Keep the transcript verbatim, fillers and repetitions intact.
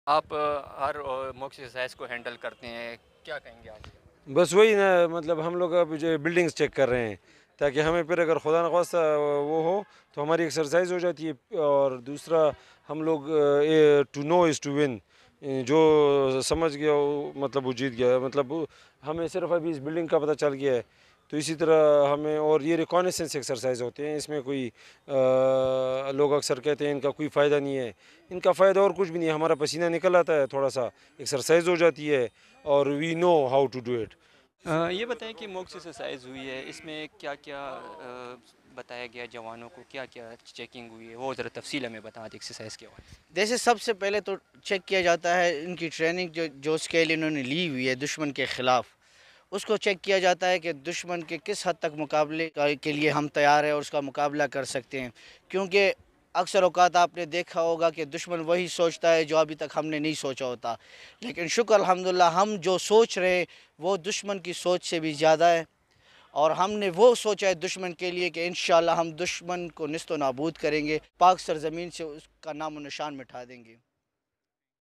آپ ہر موک ایکسرسائز کو ہینڈل کرتے ہیں، کیا کہیں گے آپ؟ بس وہی نا، مطلب ہم لوگ اب جو بلڈنگز چیک کر رہے ہیں تاکہ ہمیں پھر اگر خدا نخواستہ وہ ہو تو ہماری ایکسرسائز ہو جاتی ہے، اور دوسرا ہم لوگ two no is two one, جو سمجھ گیا وہ مطلب وہ جیت گیا، مطلب ہمیں صرف ابھی اس بلڈنگ کا پتہ چل گیا ہے، تو اسی طرح ہمیں، اور یہ ریکانیسنس ایکسرسائز ہوتے ہیں، اس میں کوئی لوگ اکثر کہتے ہیں ان کا کوئی فائدہ نہیں ہے، ان کا فائدہ اور کچھ بھی نہیں ہے، ہمارا پسینہ نکل آتا ہے، تھوڑا سا ایکسرسائز ہو جاتی ہے، اور we know how to do it. یہ بتائیں کہ موک ایکسرسائز ہوئی ہے، اس میں کیا کیا بتایا گیا جوانوں کو، کیا کیا چیکنگ ہوئی ہے، وہ ذرا تفصیل ہمیں بتا دیں ایکسرسائز کے بارے میں۔ جیسے سب سے پہلے تو چیک کیا جاتا ہے ان کی ٹریننگ جو جو اسکیل انہوں نے لی ہوئی ہے دشمن کے خلاف، اس کو چیک کیا جاتا ہے کہ دشمن کے کس حد تک مقابلے کے لیے ہم تیار ہیں اور اس کا مقابلہ کر سکتے ہیں، کیونکہ اکثر اوقات آپ نے دیکھا ہوگا کہ دشمن وہی سوچتا ہے جو ابھی تک ہم نے نہیں سوچا ہوتا، لیکن شکر الحمدللہ ہم جو سوچ رہے ہیں وہ دشمن کی سوچ سے بھی زیادہ ہے، اور ہم نے وہ سوچا ہے دشمن کے لیے کہ انشاءاللہ ہم دشمن کو نیست و نابود کریں گے، پاک سرزمین سے اس کا نام و نشان مٹھا دیں گے۔